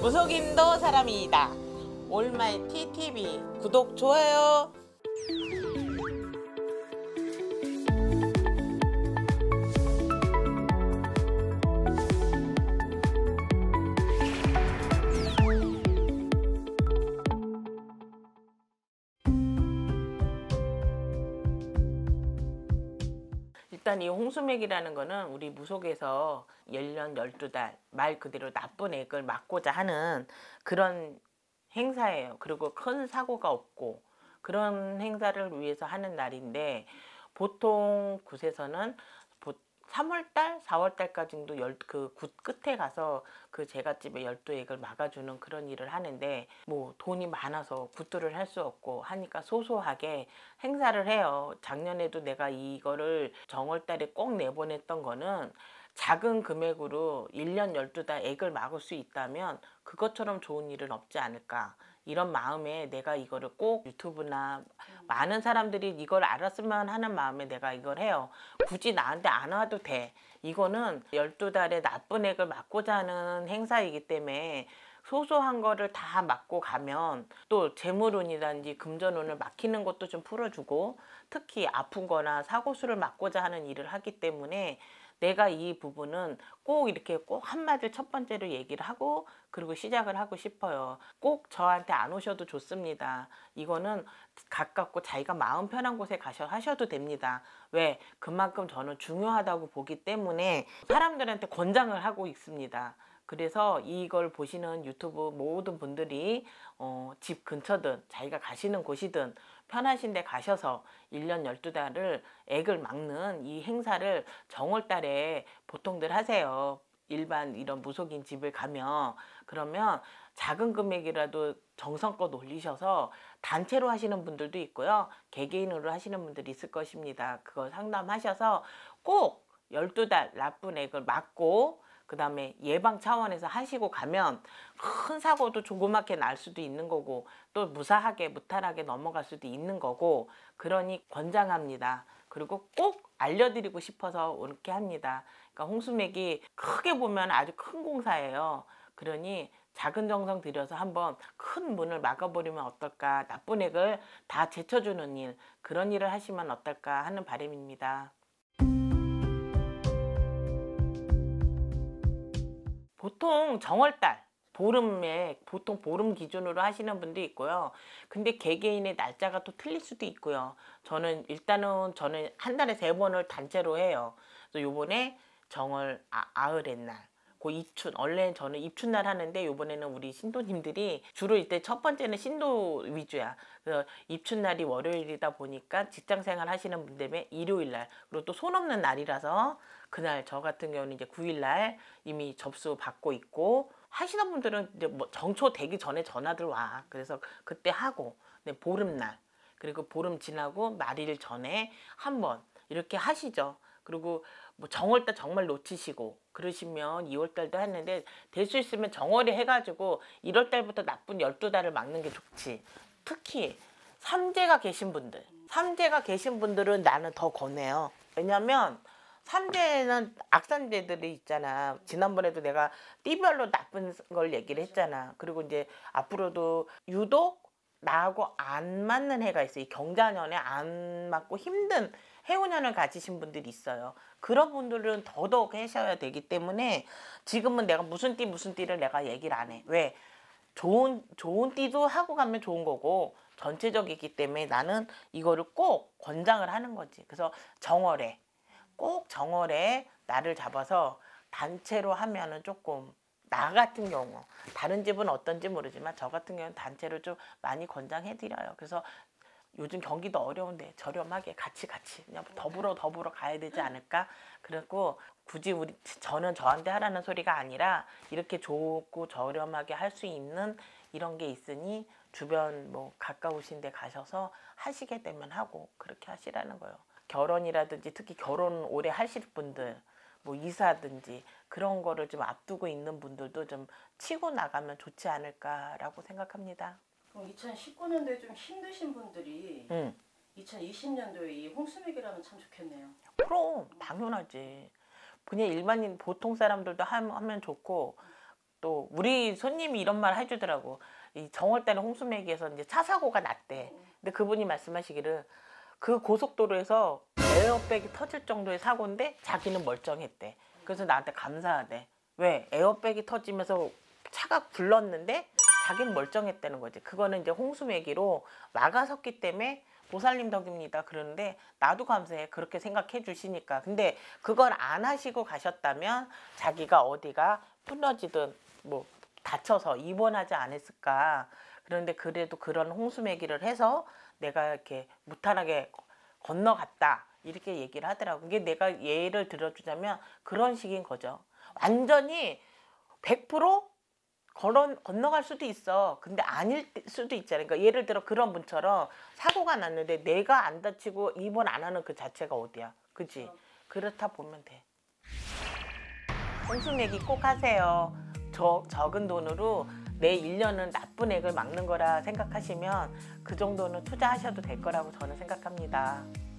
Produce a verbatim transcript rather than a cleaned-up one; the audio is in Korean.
무속인도 사람이다. 올마이티 티비 구독, 좋아요. 일단 이 홍수맥이라는 거는 우리 무속에서 일 년 열두 달 말 그대로 나쁜 액을 막고자 하는 그런 행사예요. 그리고 큰 사고가 없고 그런 행사를 위해서 하는 날인데, 보통 굿에서는 삼월 달, 사월 달까지도 열, 그 굿 끝에 가서 그 제갓집에 열두 액을 막아주는 그런 일을 하는데, 뭐 돈이 많아서 굿들을 할 수 없고 하니까 소소하게 행사를 해요. 작년에도 내가 이거를 정월 달에 꼭 내보냈던 거는, 작은 금액으로 일 년 열두 달 액을 막을 수 있다면 그것처럼 좋은 일은 없지 않을까, 이런 마음에 내가 이거를 꼭 유튜브나 많은 사람들이 이걸 알았으면 하는 마음에 내가 이걸 해요. 굳이 나한테 안 와도 돼. 이거는 열두 달에 나쁜 액을 막고자 하는 행사이기 때문에 소소한 거를 다 막고 가면 또 재물운이라든지 금전운을 막히는 것도 좀 풀어주고, 특히 아픈 거나 사고수를 막고자 하는 일을 하기 때문에 내가 이 부분은 꼭 이렇게 꼭 한마디를 첫 번째로 얘기를 하고 그리고 시작을 하고 싶어요. 꼭 저한테 안 오셔도 좋습니다. 이거는 가깝고 자기가 마음 편한 곳에 가셔 하셔도 됩니다. 왜? 그만큼 저는 중요하다고 보기 때문에 사람들한테 권장을 하고 있습니다. 그래서 이걸 보시는 유튜브 모든 분들이 어, 집 근처든 자기가 가시는 곳이든 편하신 데 가셔서 일 년 열두 달을 액을 막는 이 행사를 정월 달에 보통들 하세요. 일반 이런 무속인 집을 가면. 그러면 작은 금액이라도 정성껏 올리셔서 단체로 하시는 분들도 있고요, 개개인으로 하시는 분들이 있을 것입니다. 그거 상담하셔서 꼭 열두 달 나쁜 액을 막고 그 다음에 예방 차원에서 하시고 가면 큰 사고도 조그맣게 날 수도 있는 거고, 또 무사하게 무탈하게 넘어갈 수도 있는 거고, 그러니 권장합니다. 그리고 꼭 알려드리고 싶어서 이렇게 합니다. 그러니까 홍수맥이 크게 보면 아주 큰 공사예요. 그러니 작은 정성 들여서 한번 큰 문을 막아버리면 어떨까, 나쁜 액을 다 제쳐주는 일, 그런 일을 하시면 어떨까 하는 바람입니다. 보통 정월달 보름에 보통 보름 기준으로 하시는 분도 있고요. 근데 개개인의 날짜가 또 틀릴 수도 있고요. 저는 일단은 저는 한 달에 세 번을 단체로 해요. 그래서 요번에 정월 아, 아흘의 날, 그 입춘, 원래 저는 입춘날 하는데 요번에는 우리 신도님들이 주로 이때 첫 번째는 신도 위주야. 그래서 입춘날이 월요일이다 보니까 직장생활 하시는 분들의 일요일날, 그리고 또 손 없는 날이라서 그날 저 같은 경우는 이제 구일날 이미 접수 받고 있고, 하시는 분들은 이제 뭐 정초 되기 전에 전화들 와. 그래서 그때 하고, 네, 보름날 그리고 보름 지나고 말일 전에 한번 이렇게 하시죠. 그리고 뭐 정월달 정말 놓치시고 그러시면 이월달도 했는데, 될 수 있으면 정월에 해가지고 일월달부터 나쁜 열두 달을 막는 게 좋지. 특히 삼재가 계신 분들, 삼재가 계신 분들은 나는 더 권해요. 왜냐면 삼재는 악산재들이 있잖아. 지난번에도 내가 띠별로 나쁜 걸 얘기를 했잖아. 그리고 이제 앞으로도 유독 나하고 안 맞는 해가 있어요. 이 경자년에 안 맞고 힘든 해운년을 가지신 분들이 있어요. 그런 분들은 더더욱 하셔야 되기 때문에 지금은 내가 무슨 띠 무슨 띠를 내가 얘기를 안 해. 왜? 좋은 좋은 띠도 하고 가면 좋은 거고 전체적이기 때문에 나는 이거를 꼭 권장을 하는 거지. 그래서 정월에 꼭 정월에 날을 잡아서 단체로 하면은 조금, 나 같은 경우 다른 집은 어떤지 모르지만 저 같은 경우는 단체로 좀 많이 권장해 드려요. 그래서 요즘 경기도 어려운데 저렴하게 같이 같이 그냥 더불어 더불어 가야 되지 않을까. 그리고 굳이 우리 저는 저한테 하라는 소리가 아니라 이렇게 좋고 저렴하게 할 수 있는 이런 게 있으니 주변 뭐 가까우신 데 가셔서 하시게 되면 하고 그렇게 하시라는 거예요. 결혼이라든지 특히 결혼 오래 하실 분들, 뭐 이사든지 그런 거를 좀 앞두고 있는 분들도 좀 치고 나가면 좋지 않을까라고 생각합니다. 그럼 이천십구 년도에 좀 힘드신 분들이 응. 이천이십 년도에 이 홍수맥이라면 참 좋겠네요. 그럼 당연하지. 그냥 일반인 보통 사람들도 하면 좋고, 또 우리 손님이 이런 말 해주더라고. 이 정월달에 홍수매기에서 이제 차 사고가 났대. 근데 그분이 말씀하시기를 그 고속도로에서 에어백이 터질 정도의 사고인데 자기는 멀쩡했대. 그래서 나한테 감사하대. 왜? 에어백이 터지면서 차가 굴렀는데 자기는 멀쩡했다는 거지. 그거는 이제 홍수매기로 막아섰기 때문에 보살님 덕입니다. 그러는데 나도 감사해. 그렇게 생각해 주시니까. 근데 그걸 안 하시고 가셨다면 자기가 어디가 끊어지든 뭐 다쳐서 입원하지 않았을까. 그런데 그래도 그런 홍수매기를 해서 내가 이렇게 무탈하게 건너갔다. 이렇게 얘기를 하더라고. 이게 내가 예를 들어주자면 그런 식인 거죠. 완전히 백 퍼센트 걸어, 건너갈 수도 있어. 근데 아닐 수도 있잖아요. 그러니까 예를 들어 그런 분처럼 사고가 났는데 내가 안 다치고 입원 안 하는 그 자체가 어디야. 그지? 그렇다 보면 돼. 홍수매기 꼭 하세요. 저, 적은 돈으로 내 일 년은 나쁜 액을 막는 거라 생각하시면 그 정도는 투자하셔도 될 거라고 저는 생각합니다.